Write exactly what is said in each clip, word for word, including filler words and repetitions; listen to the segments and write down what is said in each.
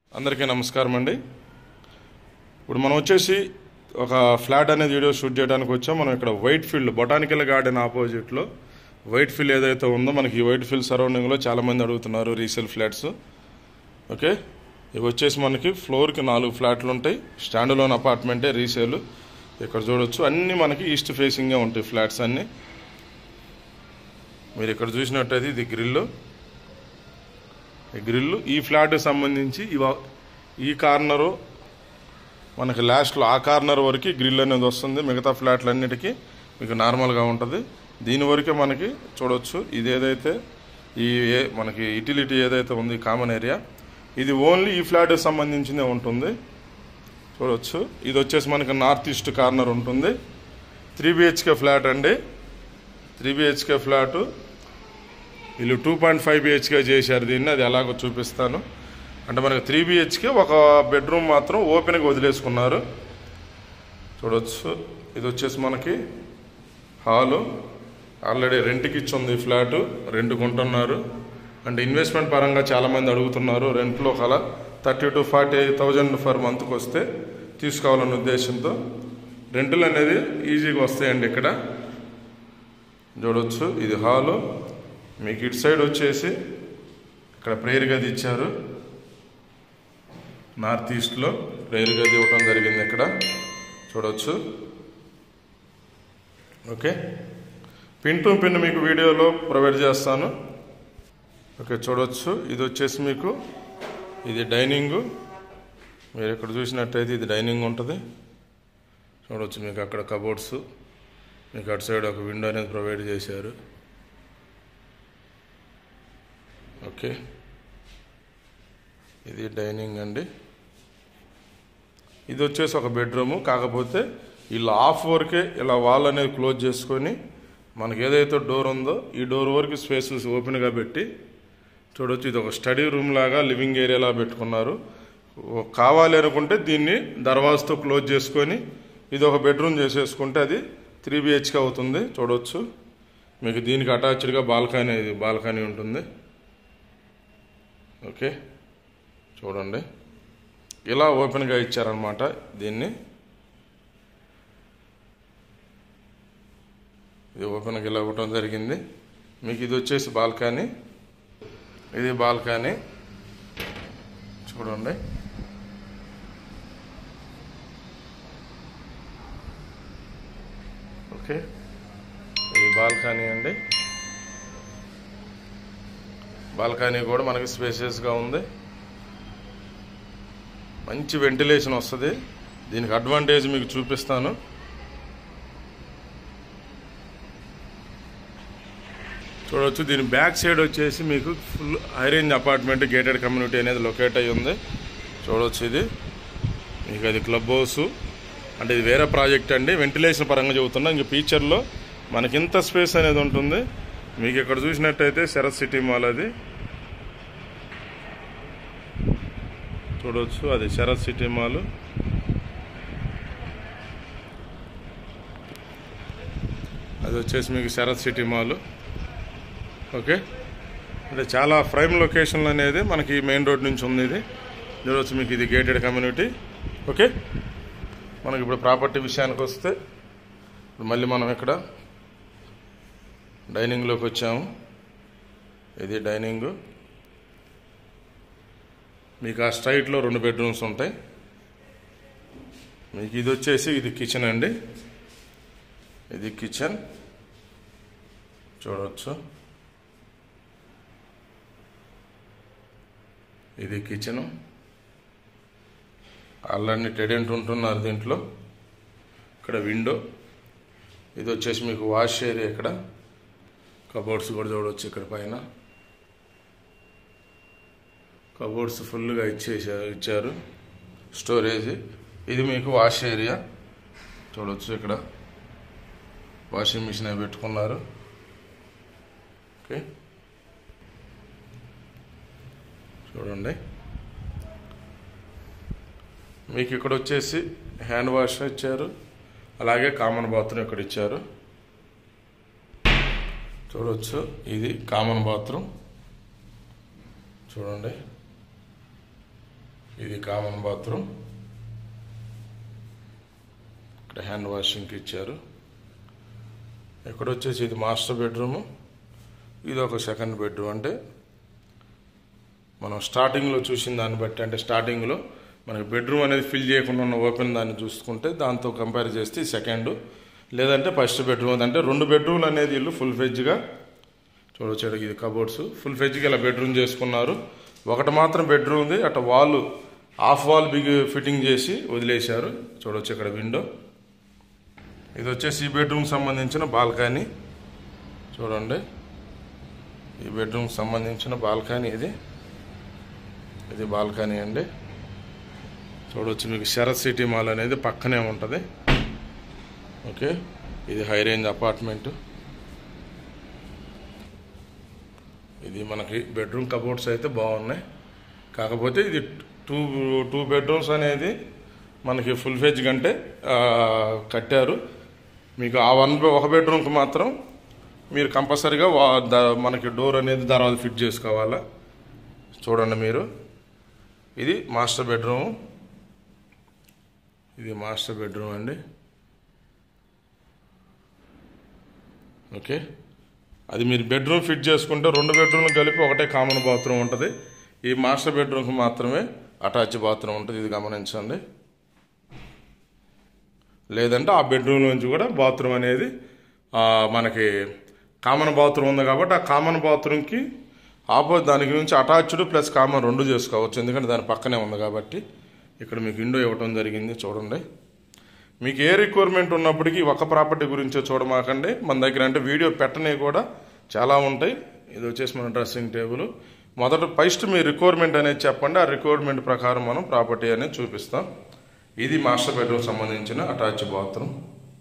అందరికీ నమస్కారం అండి. ఇప్పుడు మనం వచ్చేసి ఒక ఫ్లాట్ అనేది వీడియో షూట్ చేయడానికి వచ్చాం. మనం ఇక్కడ వైట్ ఫీల్డ్ బొటానికల్ గార్డెన్ ఆపోజిట్లో వైట్ ఫీల్డ్ ఏదైతే ఉందో మనకి ఈ వైట్ ఫీల్డ్ సరౌండింగ్లో చాలామంది అడుగుతున్నారు రీసేల్ ఫ్లాట్స్. ఓకే, ఇవి వచ్చేసి మనకి ఫ్లోర్కి నాలుగు ఫ్లాట్లు ఉంటాయి. స్టాండ్ లోన్ అపార్ట్మెంటే రీసేల్. ఇక్కడ చూడొచ్చు అన్నీ మనకి ఈస్ట్ ఫేసింగే ఉంటాయి ఫ్లాట్స్ అన్నీ. మీరు ఇక్కడ చూసినట్టయితే ఇది గ్రిల్లు. ఈ గ్రిల్లు ఈ ఫ్లాట్కి సంబంధించి ఈ కార్నరు మనకి లాస్ట్లో ఆ కార్నర్ వరకు గ్రిల్ అనేది వస్తుంది. మిగతా ఫ్లాట్లు అన్నిటికీ మీకు నార్మల్గా ఉంటుంది. దీని వరకే మనకి చూడవచ్చు. ఇది ఏదైతే ఈ మనకి యూటిలిటీ ఏదైతే ఉంది కామన్ ఏరియా, ఇది ఓన్లీ ఈ ఫ్లాట్కి సంబంధించిందే ఉంటుంది. చూడవచ్చు ఇది వచ్చేసి మనకి నార్త్ ఈస్ట్ కార్నర్ ఉంటుంది. త్రీ బిహెచ్కే ఫ్లాట్ అండి. త్రీ బిహెచ్కే ఫ్లాటు వీళ్ళు టూ పాయింట్ ఫైవ్ బిహెచ్కే చేశారు దీన్ని. అది ఎలాగో చూపిస్తాను. అంటే మనకి త్రీ బిహెచ్కే ఒక బెడ్రూమ్ మాత్రం ఓపెన్గా వదిలేసుకున్నారు. చూడవచ్చు ఇది వచ్చేసి మనకి హాలు. ఆల్రెడీ రెంట్కి ఇచ్చి ఉంది ఈ ఫ్లాటు. రెంట్ కొంటున్నారు. అంటే ఇన్వెస్ట్మెంట్ పరంగా చాలామంది అడుగుతున్నారు. రెంట్లో కల thirty to forty thousand for మంత్కి వస్తే తీసుకోవాలన్న ఉద్దేశంతో రెంట్లు అనేది ఈజీగా వస్తాయండి. ఇక్కడ చూడవచ్చు ఇది హాలు. మీకు ఇటు సైడ్ వచ్చేసి ఇక్కడ ప్రేయర్ గది ఇచ్చారు. నార్త్ ఈస్ట్లో ప్రేయర్ గది ఇవ్వడం జరిగింది ఇక్కడ చూడవచ్చు. ఓకే, పిన్ టు పిన్ మీకు వీడియోలో ప్రొవైడ్ చేస్తాను. ఓకే, చూడవచ్చు ఇది వచ్చేసి మీకు ఇది డైనింగు. మీరు ఇక్కడ చూసినట్టయితే ఇది డైనింగ్ ఉంటుంది. చూడవచ్చు మీకు అక్కడ కబోర్డ్స్, మీకు అటు సైడ్ ఒక విండో అనేది ప్రొవైడ్ చేశారు. ఓకే, ఇది డైనింగ్ అండి. ఇది వచ్చేసి ఒక బెడ్రూము. కాకపోతే ఇలా హాఫ్ వరకే ఇలా వాల్ అనేది క్లోజ్ చేసుకొని మనకి ఏదైతే డోర్ ఉందో ఈ డోర్ వరకు స్పేసెస్ ఓపెన్గా పెట్టి చూడవచ్చు. ఇది ఒక స్టడీ రూమ్ లాగా లివింగ్ ఏరియాలా పెట్టుకున్నారు. కావాలి అనుకుంటే దీన్ని దర్వాజతో క్లోజ్ చేసుకొని ఇది ఒక బెడ్రూమ్ చేసేసుకుంటే అది త్రీ బిహెచ్కే అవుతుంది. చూడవచ్చు మీకు దీనికి అటాచ్డ్గా బాల్కనీ ఇది బాల్కనీ ఉంటుంది. ఓకే, చూడండి ఇలా ఓపెన్గా ఇచ్చారనమాట దీన్ని. ఇది ఓపెన్గా ఇలా ఇవ్వటం జరిగింది. మీకు ఇది వచ్చేసి బాల్కనీ. ఇది బాల్కనీ చూడండి. ఓకే, ఇది బాల్కనీ అండి. బాల్కనీ కూడా మనకి స్పేసియస్గా ఉంది. మంచి వెంటిలేషన్ వస్తుంది. దీనికి అడ్వాంటేజ్ మీకు చూపిస్తాను. చూడవచ్చు దీని బ్యాక్ సైడ్ వచ్చేసి మీకు full high range apartment gated community అనేది లొకేట్ అయ్యి ఉంది. చూడవచ్చు ఇది మీకు అది క్లబ్ హౌస్. అంటే ఇది వేరే ప్రాజెక్ట్ అండి. వెంటిలేషన్ పరంగా చెబుతున్నా. ఇంక ఫ్యూచర్లో మనకి ఇంత స్పేస్ అనేది ఉంటుంది. మీకు ఇక్కడ చూసినట్టయితే శరత్ సిటీ మాల్ అది చూడవచ్చు. అది శరత్ సిటీ మాల్. అది వచ్చేసి మీకు శరత్ సిటీ మాల్. ఓకే, అంటే చాలా ప్రైమ్ లొకేషన్లు అనేది మనకి మెయిన్ రోడ్ నుంచి ఉంది. ఇది చూడవచ్చు మీకు ఇది గేటెడ్ కమ్యూనిటీ. ఓకే, మనకి ఇప్పుడు ప్రాపర్టీ విషయానికి వస్తే మళ్ళీ మనం ఇక్కడ డైనింగ్లోకి వచ్చాము. ఇది డైనింగు. మీకు ఆ స్ట్రైట్లో రెండు బెడ్రూమ్స్ ఉంటాయి. మీకు ఇది వచ్చేసి ఇది కిచెన్ అండి. ఇది కిచెన్ చూడవచ్చు. ఇది కిచెను. ఆల్రెడీ టెడెంట్ ఉంటున్నారు దీంట్లో. ఇక్కడ విండో. ఇది వచ్చేసి మీకు వాష్ ఏరియా. ఇక్కడ కబోర్డ్స్ కూడా చూడవచ్చు. ఇక్కడ పైన కబోర్డ్స్ ఫుల్గా ఇచ్చేసారు ఇచ్చారు స్టోరేజ్. ఇది మీకు వాష్ ఏరియా చూడవచ్చు. ఇక్కడ వాషింగ్ మిషన్ అవి పెట్టుకున్నారు. ఓకే, చూడండి మీకు ఇక్కడ వచ్చేసి హ్యాండ్ వాష్ ఇచ్చారు. అలాగే కామన్ బాత్రూమ్ ఇక్కడ ఇచ్చారు. చూడవచ్చు ఇది కామన్ బాత్రూమ్ చూడండి. ఇది కామన్ బాత్రూమ్. ఇక్కడ హ్యాండ్ వాషింగ్కి ఇచ్చారు. ఇక్కడ వచ్చేసి ఇది మాస్టర్ బెడ్రూము. ఇది ఒక సెకండ్ బెడ్రూమ్. అంటే మనం స్టార్టింగ్లో చూసిన దాన్ని బట్టి, అంటే స్టార్టింగ్లో మనకి బెడ్రూమ్ అనేది ఫిల్ చేయకుండా ఉన్న ఓపెన్ దాన్ని చూసుకుంటే దాంతో కంపేర్ చేస్తే సెకండ్, లేదంటే ఫస్ట్ బెడ్రూమ్. అంటే రెండు బెడ్రూమ్లు అనేది ఇల్లు ఫుల్ ఫెజ్గా చూడొచ్చు. ఇది కబోర్డ్స్ ఫుల్ ఫెజ్గా ఇలా బెడ్రూమ్ చేసుకున్నారు. ఒకటి మాత్రం బెడ్రూమ్ ఉంది, అటు wall half wall big fitting చేసి వదిలేశారు. చూడొచ్చు ఇక్కడ విండో. ఇది వచ్చేసి ఈ బెడ్రూమ్ సంబంధించిన బాల్కనీ. చూడండి, ఈ బెడ్రూమ్ సంబంధించిన బాల్కనీ. ఇది ఇది బాల్కనీ అండి. చూడవచ్చు, మీకు శరత్ సిటీ మాల్ అనేది పక్కనే ఉంటుంది. ఓకే, ఇది హై రేంజ్ అపార్ట్మెంటు. ఇది మనకి బెడ్రూమ్ కబోర్డ్స్ అయితే బాగున్నాయి. కాకపోతే ఇది టూ టూ బెడ్రూమ్స్ అనేది మనకి ఫుల్ ఫెజ్ కంటే కట్టారు. మీకు ఆ వన్ ఒక బెడ్రూమ్కి మాత్రం మీరు కంపల్సరీగా మనకి డోర్ అనేది దర్వాజా ఫిట్ చేసుకోవాలా. చూడండి మీరు, ఇది మాస్టర్ బెడ్రూమ్. ఇది మాస్టర్ బెడ్రూమ్ అండి. ఓకే, అది మీరు బెడ్రూమ్ ఫిట్ చేసుకుంటే రెండు బెడ్రూమ్లు కలిపి ఒకటే కామన్ బాత్రూమ్ ఉంటుంది. ఈ మాస్టర్ బెడ్రూమ్కి మాత్రమే అటాచ్ బాత్రూమ్ ఉంటుంది. ఇది గమనించండి. లేదంటే ఆ బెడ్రూమ్ నుంచి కూడా బాత్రూమ్ అనేది మనకి కామన్ బాత్రూమ్ ఉంది కాబట్టి ఆ కామన్ బాత్రూమ్కి ఆపోజిట్ దానికి నుంచి అటాచ్డ్ ప్లస్ కామన్ రెండు చేసుకోవచ్చు. ఎందుకంటే దాని పక్కనే ఉంది కాబట్టి. ఇక్కడ మీకు విండో ఇవ్వడం జరిగింది. చూడండి, మీకు ఏ రిక్వైర్మెంట్ ఉన్నప్పటికీ ఒక ప్రాపర్టీ గురించే చూడమాకండి. మన దగ్గర అంటే వీడియో పెట్టనేవి కూడా చాలా ఉంటాయి. ఇది వచ్చేసి మన డ్రెస్సింగ్ టేబుల్. మొదట ఫస్ట్ మీ రిక్వైర్మెంట్ అనేది చెప్పండి, ఆ రిక్వైర్మెంట్ ప్రకారం మనం ప్రాపర్టీ అనేది చూపిస్తాం. ఇది మాస్టర్ బెడ్రూమ్ సంబంధించిన అటాచ్ బాత్రూమ్.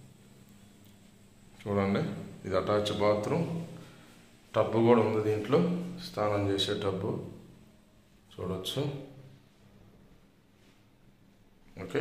చూడండి, ఇది అటాచ్ బాత్రూమ్. టబ్బు కూడా ఉంది దీంట్లో, స్నానం చేసే టబ్బు చూడవచ్చు. ఓకే,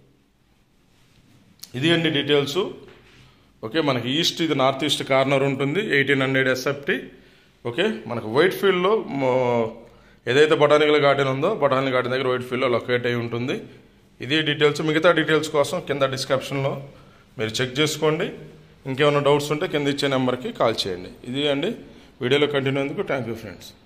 ఇది అండి డీటెయిల్స్. ఓకే, మనకి ఈస్ట్ ఇది నార్త్ ఈస్ట్ కార్నర్ ఉంటుంది. Eighteen hundred SFT. ఓకే, మనకు వైట్ ఫీల్డ్లో ఏదైతే బొటానికల్ గార్డెన్ ఉందో బొటానికల్ గార్డెన్ దగ్గర వైట్ ఫీల్డ్లో లొకేట్ అయి ఉంటుంది. ఇది డీటెయిల్స్. మిగతా డీటెయిల్స్ కోసం కింద డిస్క్రిప్షన్లో మీరు చెక్ చేసుకోండి. ఇంకేమైనా డౌట్స్ ఉంటే కింద ఇచ్చే నెంబర్కి కాల్ చేయండి. ఇది అండి వీడియోలో కంటిన్యూ అయ్యేందుకు థ్యాంక్ యూ ఫ్రెండ్స్.